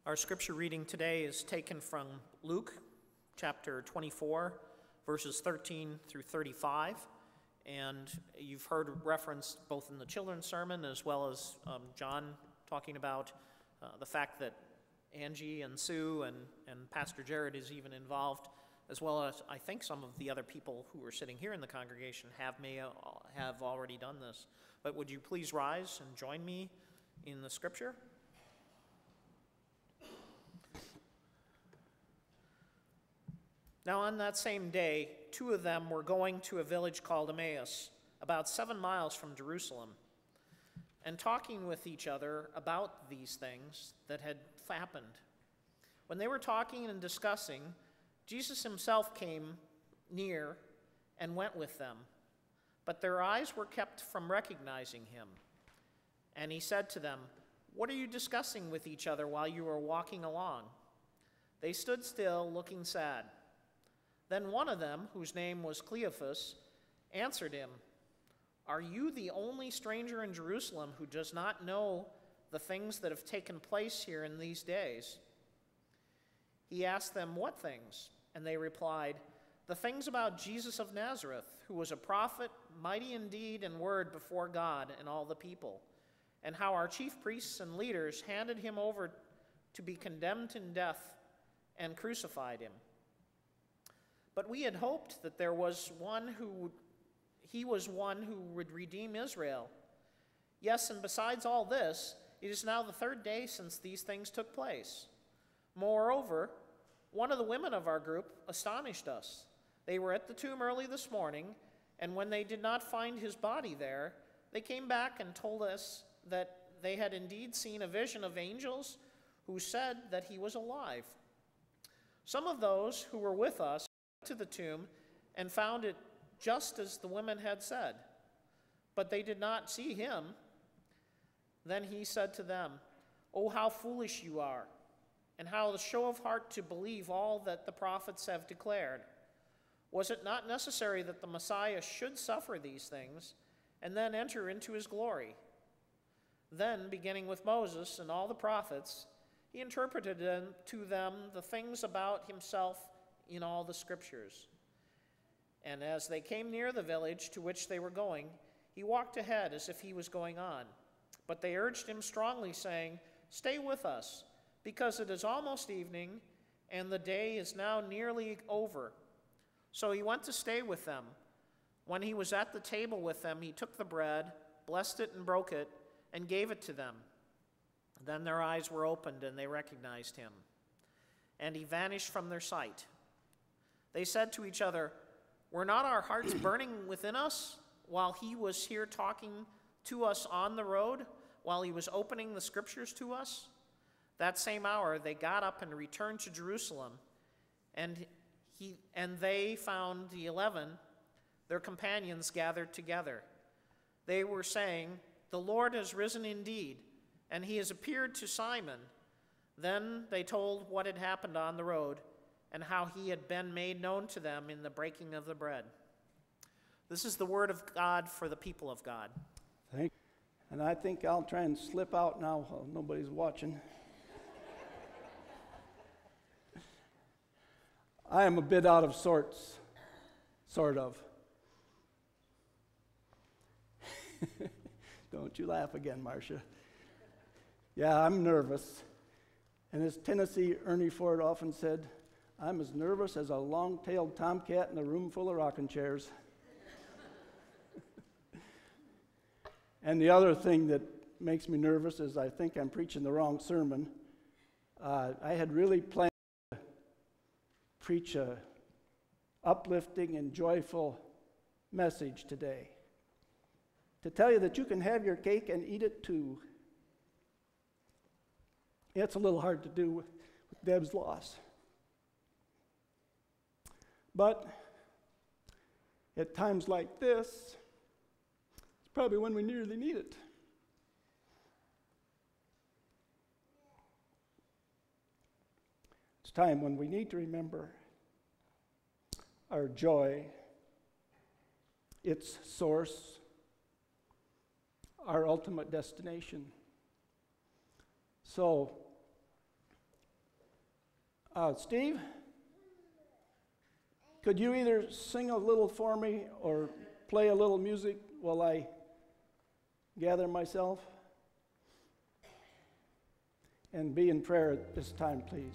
Our scripture reading today is taken from Luke chapter 24, verses 13 through 35. And you've heard referenced both in the children's sermon as well as John talking about the fact that Angie and Sue and Pastor Jared is even involved, as well as I think some of the other people who are sitting here in the congregation may have already done this. But would you please rise and join me in the scripture? Now on that same day, two of them were going to a village called Emmaus, about 7 miles from Jerusalem, and talking with each other about these things that had happened. When they were talking and discussing, Jesus himself came near and went with them, but their eyes were kept from recognizing him. And he said to them, "What are you discussing with each other while you are walking along?" They stood still, looking sad. Then one of them, whose name was Cleophas, answered him, "Are you the only stranger in Jerusalem who does not know the things that have taken place here in these days?" He asked them, "What things?" And they replied, "The things about Jesus of Nazareth, who was a prophet, mighty in deed and word before God and all the people, and how our chief priests and leaders handed him over to be condemned to death and crucified him. But we had hoped that he was one who would redeem Israel. Yes, and besides all this, it is now the third day since these things took place. Moreover, one of the women of our group astonished us. They were at the tomb early this morning, and when they did not find his body there, they came back and told us that they had indeed seen a vision of angels who said that he was alive. Some of those who were with us to the tomb and found it just as the women had said, but they did not see him." Then he said to them, "Oh, how foolish you are, and how the show of heart to believe all that the prophets have declared. Was it not necessary that the Messiah should suffer these things and then enter into his glory?" Then, beginning with Moses and all the prophets, he interpreted to them the things about himself in all the scriptures. And as they came near the village to which they were going, he walked ahead as if he was going on. But they urged him strongly, saying, "Stay with us, because it is almost evening, and the day is now nearly over." So he went to stay with them. When he was at the table with them, he took the bread, blessed it and broke it, and gave it to them. Then their eyes were opened, and they recognized him. And he vanished from their sight. They said to each other, "Were not our hearts burning within us while he was here talking to us on the road, while he was opening the scriptures to us?" That same hour they got up and returned to Jerusalem, and they found the 11, their companions, gathered together. They were saying, "The Lord has risen indeed, and he has appeared to Simon." Then they told what had happened on the road, and how he had been made known to them in the breaking of the bread. This is the word of God for the people of God. Thank you. And I think I'll try and slip out now while nobody's watching. I am a bit out of sorts, sort of. Don't you laugh again, Marcia. Yeah, I'm nervous. And as Tennessee Ernie Ford often said, I'm as nervous as a long-tailed tomcat in a room full of rocking chairs. And the other thing that makes me nervous is I think I'm preaching the wrong sermon. I had really planned to preach a uplifting and joyful message today. To tell you that you can have your cake and eat it too. It's a little hard to do with Deb's loss. But at times like this, it's probably when we nearly need it. It's time when we need to remember our joy, its source, our ultimate destination. So Steve, could you either sing a little for me or play a little music while I gather myself? And be in prayer at this time, please.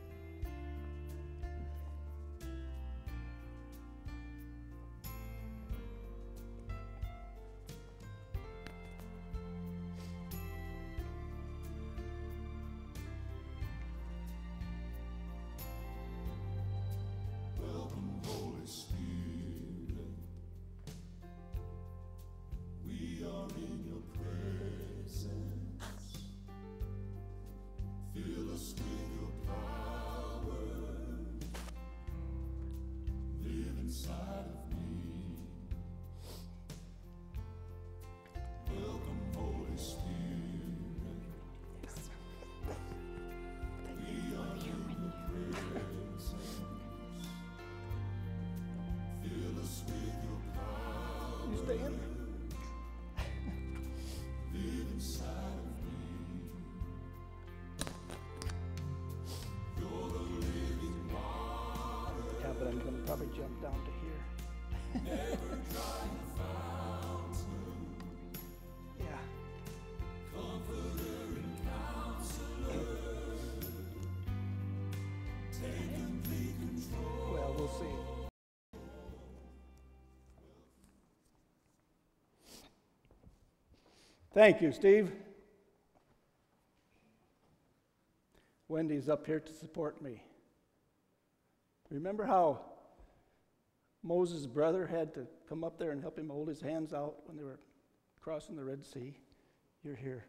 But I'm going to probably jump down to here. Yeah. Well, we'll see. Thank you, Steve. Wendy's up here to support me. Remember how Moses' brother had to come up there and help him hold his hands out when they were crossing the Red Sea? You're here.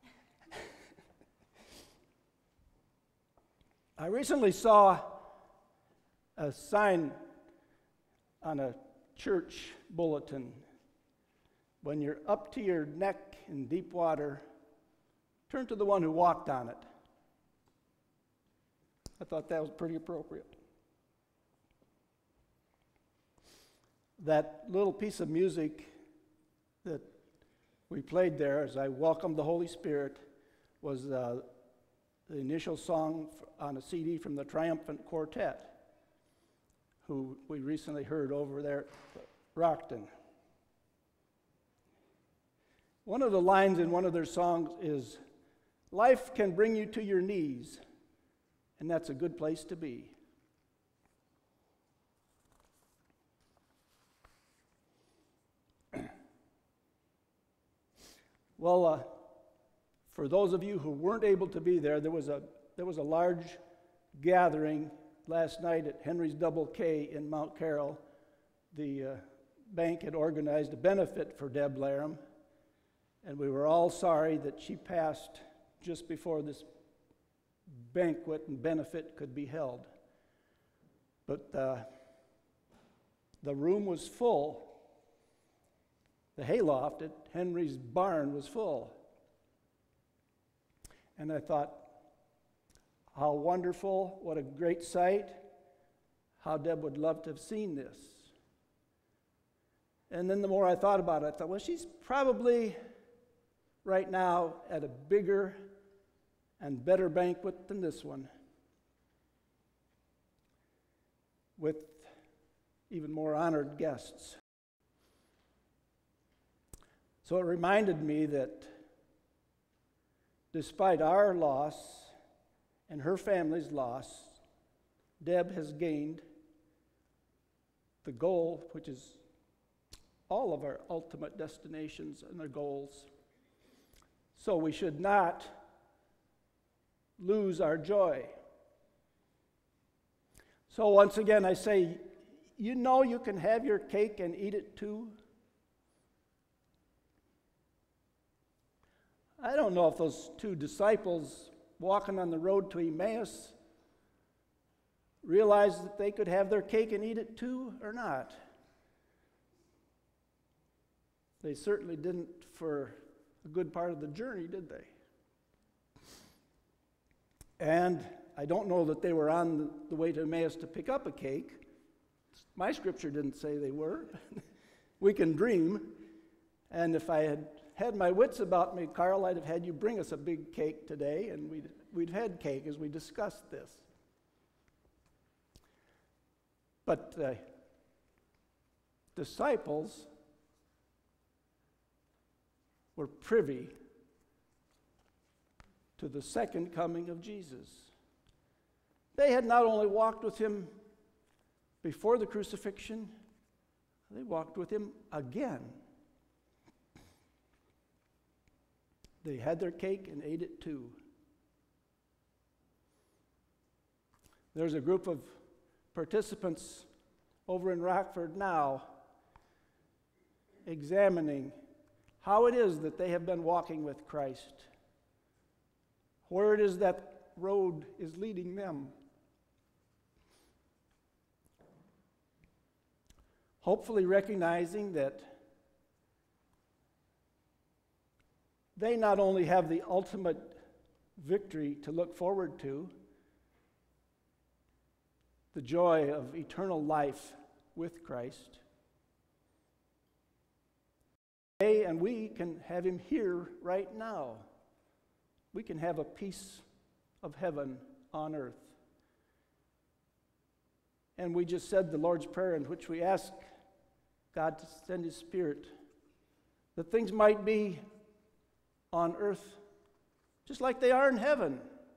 I recently saw a sign on a church bulletin. When you're up to your neck in deep water, turn to the one who walked on it. I thought that was pretty appropriate. That little piece of music that we played there as I welcomed the Holy Spirit was the initial song on a CD from the Triumphant Quartet, who we recently heard over there at Rockton. One of the lines in one of their songs is, "Life can bring you to your knees, and that's a good place to be." Well, for those of you who weren't able to be there, there was a large gathering last night at Henry's Double K in Mount Carroll. The bank had organized a benefit for Deb Laram, and we were all sorry that she passed just before this banquet and benefit could be held. But the room was full. The hayloft at Henry's barn was full. And I thought, how wonderful, what a great sight, how Deb would love to have seen this. And then the more I thought about it, I thought, well, she's probably right now at a bigger and better banquet than this one, with even more honored guests. So it reminded me that despite our loss and her family's loss, Deb has gained the goal, which is all of our ultimate destinations and their goals. So we should not lose our joy. So once again, I say, you know you can have your cake and eat it too. I don't know if those two disciples walking on the road to Emmaus realized that they could have their cake and eat it too or not. They certainly didn't for a good part of the journey, did they? And I don't know that they were on the way to Emmaus to pick up a cake. My scripture didn't say they were. We can dream. And if I had my wits about me, Carl, I'd have had you bring us a big cake today, and we'd had cake as we discussed this. But the disciples were privy to the second coming of Jesus. They had not only walked with him before the crucifixion, they walked with him again. They had their cake and ate it too. There's a group of participants over in Rockford now examining how it is that they have been walking with Christ, where it is that road is leading them. Hopefully recognizing that they not only have the ultimate victory to look forward to, the joy of eternal life with Christ, they and we can have him here right now. We can have a piece of heaven on earth. And we just said the Lord's Prayer, in which we ask God to send his Spirit, that things might be on earth just like they are in heaven.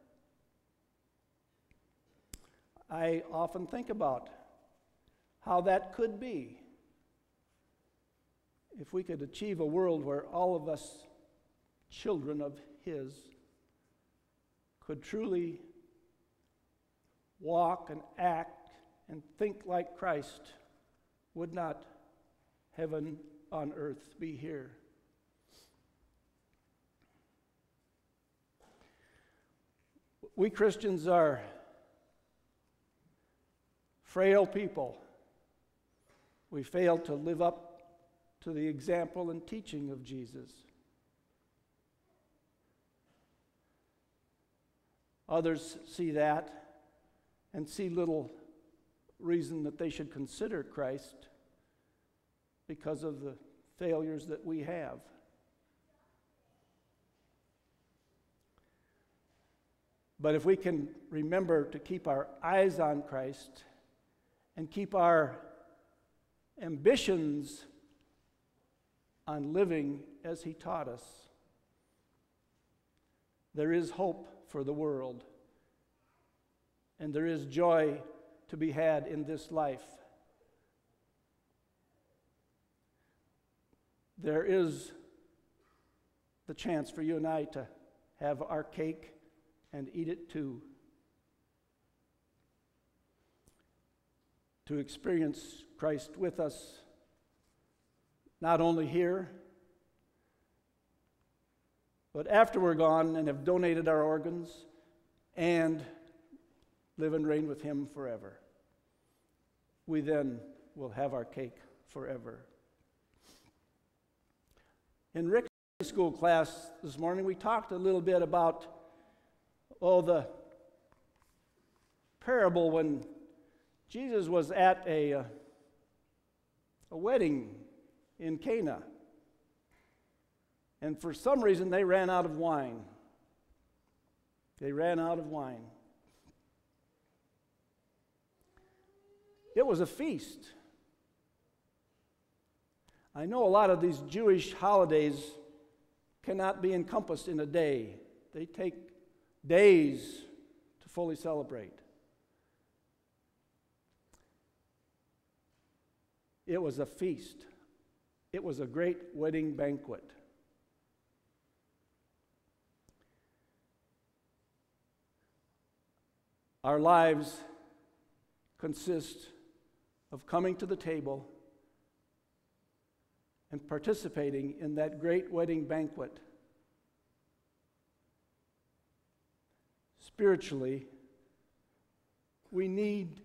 I often think about how that could be if we could achieve a world where all of us, children of his, could truly walk and act and think like Christ. Would not heaven on earth be here? We Christians are frail people. We fail to live up to the example and teaching of Jesus. Others see that and see little reason that they should consider Christ because of the failures that we have. But if we can remember to keep our eyes on Christ and keep our ambitions on living as he taught us, there is hope for the world, and there is joy to be had in this life. There is the chance for you and I to have our cake and eat it too. To experience Christ with us, not only here, but after we're gone and have donated our organs and live and reign with him forever. We then will have our cake forever. In Rick's school class this morning, we talked a little bit about the parable when Jesus was at a wedding in Cana. And for some reason, they ran out of wine. They ran out of wine. It was a feast. I know a lot of these Jewish holidays cannot be encompassed in a day. They take days to fully celebrate. It was a feast. It was a great wedding banquet. Our lives consist of coming to the table and participating in that great wedding banquet. Spiritually, we need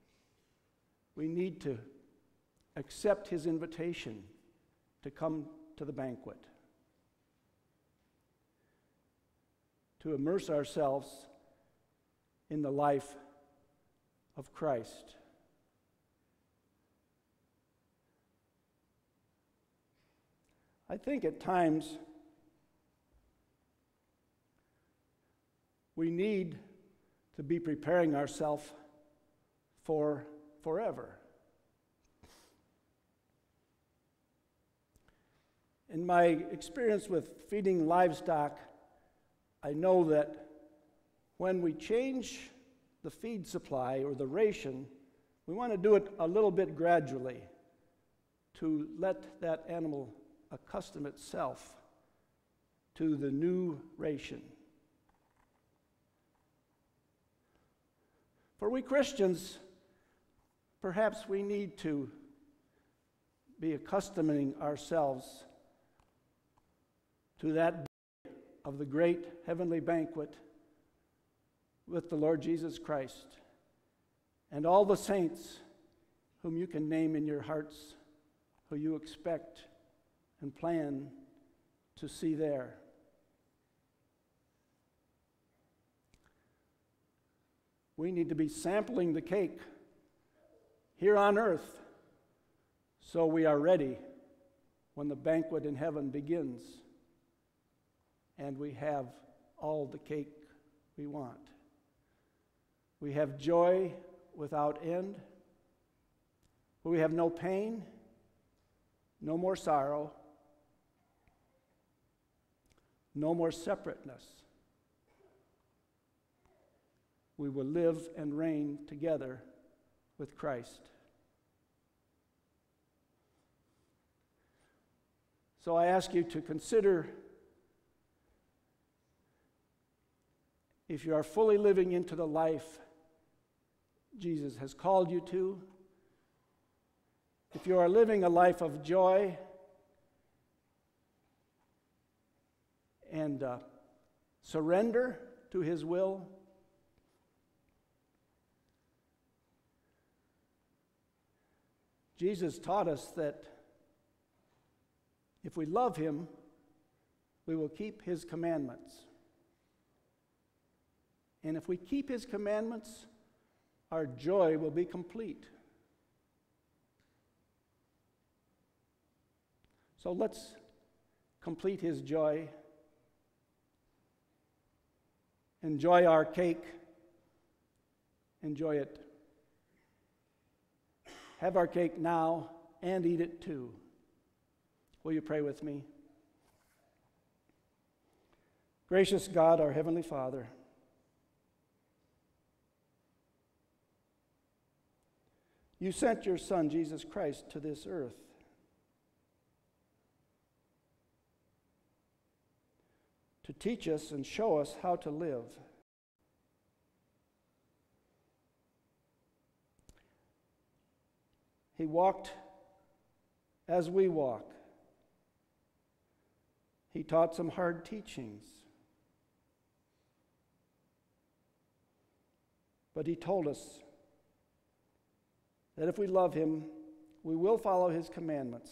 to accept his invitation to come to the banquet, to immerse ourselves in the life of Christ. I think at times we need to be preparing ourselves for forever. In my experience with feeding livestock, I know that when we change the feed supply or the ration, we want to do it a little bit gradually to let that animal accustom itself to the new ration. For we Christians, perhaps we need to be accustoming ourselves to that day of the great heavenly banquet with the Lord Jesus Christ and all the saints whom you can name in your hearts, who you expect and plan to see there. We need to be sampling the cake here on earth so we are ready when the banquet in heaven begins and we have all the cake we want. We have joy without end. We have no pain, no more sorrow, no more separateness. We will live and reign together with Christ. So I ask you to consider if you are fully living into the life Jesus has called you to, if you are living a life of joy and surrender to His will, Jesus taught us that if we love Him, we will keep His commandments. And if we keep His commandments, our joy will be complete. So let's complete His joy. Enjoy our cake. Enjoy it. Have our cake now and eat it too. Will you pray with me? Gracious God, our Heavenly Father, you sent your Son, Jesus Christ, to this earth to teach us and show us how to live. He walked as we walk. He taught some hard teachings. But He told us that if we love Him, we will follow His commandments.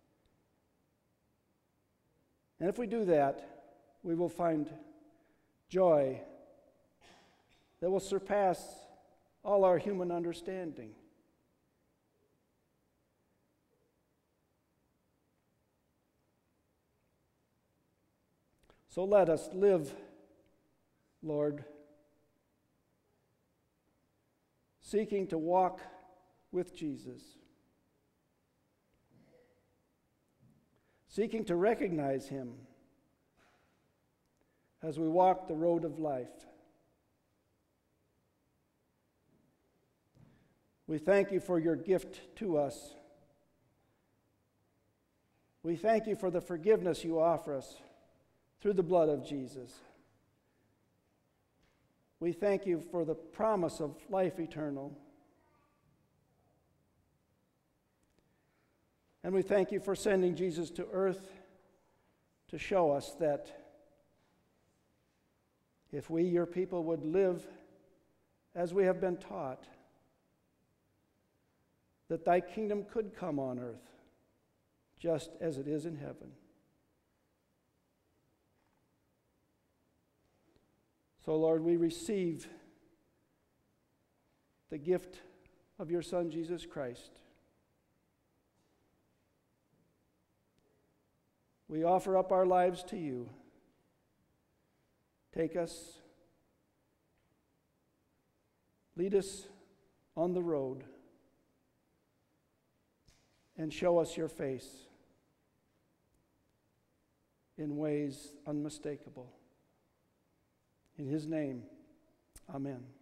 And if we do that, we will find joy that will surpass all our human understanding. So let us live, Lord, seeking to walk with Jesus, seeking to recognize Him as we walk the road of life. We thank you for your gift to us. We thank you for the forgiveness you offer us through the blood of Jesus. We thank you for the promise of life eternal. And we thank you for sending Jesus to earth to show us that if we, your people, would live as we have been taught, that thy kingdom could come on earth just as it is in heaven. So, Lord, we receive the gift of your Son, Jesus Christ. We offer up our lives to you. Take us, lead us on the road, and show us your face. in ways unmistakable. In His name, amen.